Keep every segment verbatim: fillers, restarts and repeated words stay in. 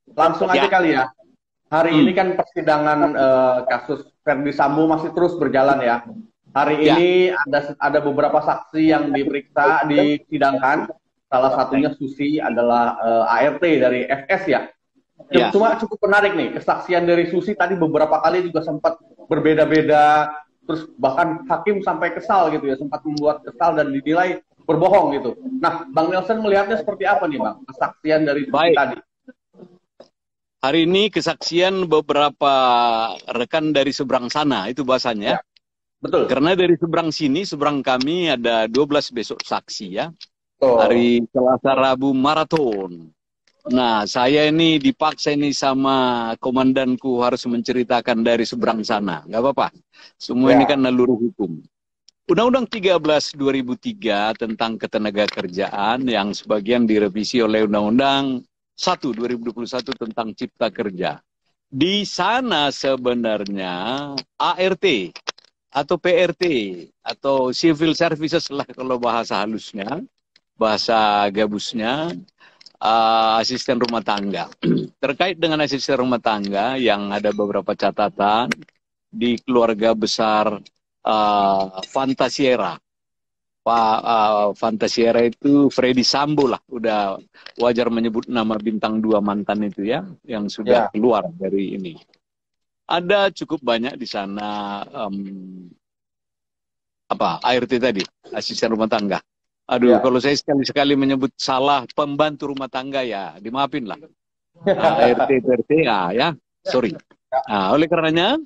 Langsung aja Ya. kali ya. Hari ini Hmm. kan persidangan eh, kasus Verdi Sambo masih terus berjalan ya. Hari Ya. ini ada ada beberapa saksi yang diperiksa, disidangkan. Salah satunya Susi adalah eh, A R T dari F S ya. Ya. Cuma cukup menarik nih, kesaksian dari Susi tadi beberapa kali juga sempat berbeda-beda, terus bahkan hakim sampai kesal gitu ya, sempat membuat kesal dan dinilai berbohong gitu. Nah, Bang Nelson melihatnya seperti apa nih Bang, kesaksian dari Susi Baik. tadi? Hari ini kesaksian beberapa rekan dari seberang sana, itu bahasanya. Ya, betul. Karena dari seberang sini, seberang kami ada dua belas besok saksi ya. Tuh. Hari Selasa Rabu maraton. Nah, saya ini dipaksa ini sama komandanku harus menceritakan dari seberang sana. Nggak apa-apa. Semua ini kan Ya, naluri hukum. Undang-Undang tiga belas dua ribu tiga tentang ketenagakerjaan yang sebagian direvisi oleh Undang-Undang satu dua ribu dua puluh satu tentang Cipta Kerja. Di sana sebenarnya A R T atau P R T atau Civil Services lah kalau bahasa halusnya, bahasa gabusnya, uh, asisten rumah tangga. Terkait dengan asisten rumah tangga yang ada beberapa catatan di keluarga besar uh, Fantasiera. Pak uh, Fantasiera itu Freddy Sambo lah, udah wajar menyebut nama bintang dua mantan itu ya, yang sudah ya, keluar dari ini. Ada cukup banyak di sana um, apa A R T tadi, asisten rumah tangga. Aduh, ya. kalau saya sekali-sekali menyebut salah pembantu rumah tangga ya dimaafin lah. Nah, A R T, P R T, ah, ya, sorry. Nah, oleh karenanya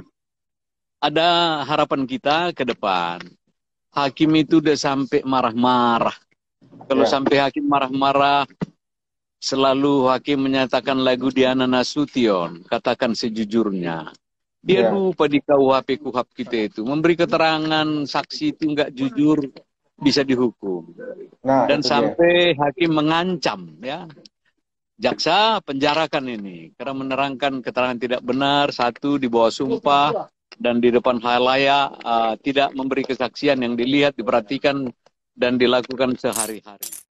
ada harapan kita ke depan. Hakim itu udah sampai marah-marah. Kalau Ya. sampai hakim marah-marah, selalu hakim menyatakan lagu Diana Nasution, katakan sejujurnya. Dia Ya. lupa di K U H P Kuhap kita itu. Memberi keterangan saksi itu nggak jujur, bisa dihukum. Nah, Dan itu dia. sampai hakim mengancam, ya. Jaksa penjarakan ini. Karena menerangkan keterangan tidak benar, satu di bawah sumpah, dan di depan halayak uh, tidak memberi kesaksian yang dilihat, diperhatikan, dan dilakukan sehari-hari.